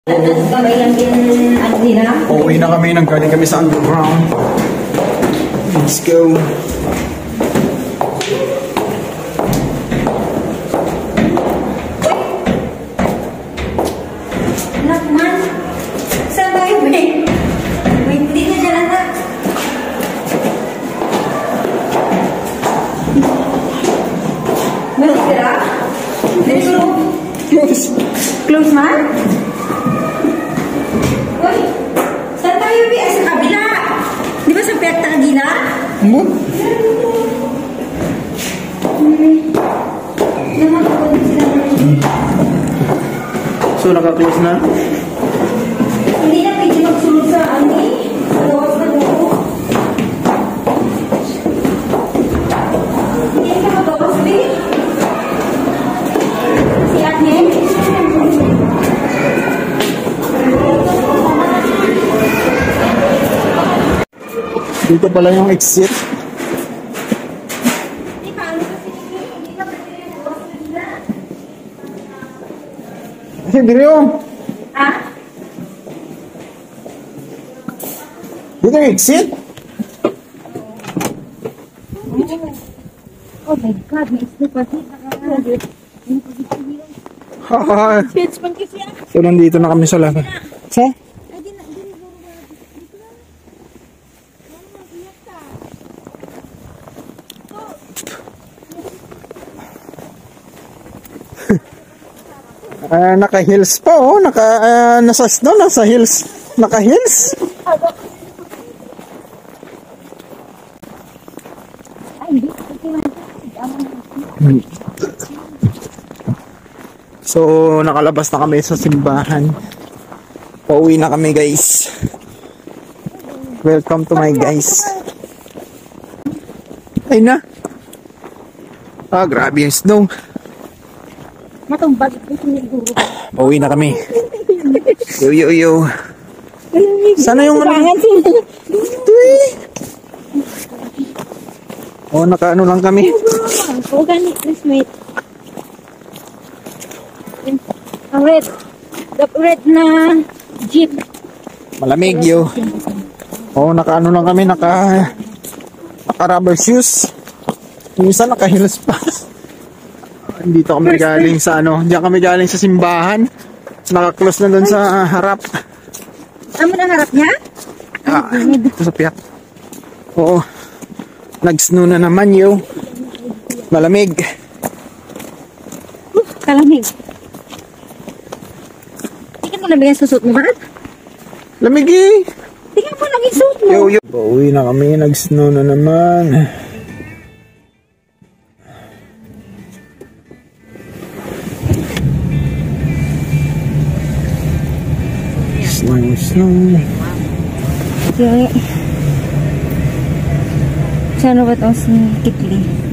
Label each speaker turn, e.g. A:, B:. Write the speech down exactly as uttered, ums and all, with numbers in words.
A: Uuwi na kami, nanggaling kami sa underground. Let's go.
B: Anak man, saan tayo, babe? Wait, hindi na dyan, anak. Meron sila? Close. Close man? Uy, saan tayo, babe? Ay, sa kabila. Di ba sa Perta Agila?
A: Ano? So, naka-close na?
B: Hindi na pwede magsunod sa ano eh. Sa loob na loob. Hindi ka magawas, babe. Si Ate.
A: Dito pala yung exit.
B: Hindi pa, ano kasi hindi ka pwede magawas na.
A: Hindi rin.
B: Ah?
A: Dito yung exit?
B: Oh my God, may isip pa siya.
A: Haha.
B: Page man kasi yan.
A: So, nandito na kami sa labas. Sa?
B: Ay, di na, di na, dito na. Ano, iyak ka.
A: Ah, naka-heels pa oh. Naka, ah, nasa snow, nasa heels. Naka-heels.
B: Ay, hindi. Kasi man.
A: So, nakalabas na kami sa simbahan. Pauwi na kami, guys. Welcome to my guys. Ay na. Ah, grabe yung snow.
B: Matumbag ko siguro.
A: Pauwi na kami. Yo, yo, yo. Sana yung ano? Oh, naka-ano lang kami.
B: Organic Christmas. Ang red. The red na jeep.
A: Malamig, yo. Oh, naka-ano lang kami. Naka... Naka-rubber shoes. Yung isa naka-heels pa. Dito kami galing sa ano. Diyan kami galing sa simbahan. Naka-close na doon sa harap.
B: Ano na harap niya?
A: Ah, ito sa piyak. Oo. Nag-snow na naman, yo. Malamig.
B: Uh, kalamig. Tingnan mo na ba yung susot mo ba?
A: Lamig eh.
B: Tingnan mo lang yung suot mo.
A: Yo, yo. Pauwi na kami. Nag-snow na naman. Snow, snow.
B: Okay. Sana ba ito si Kitli?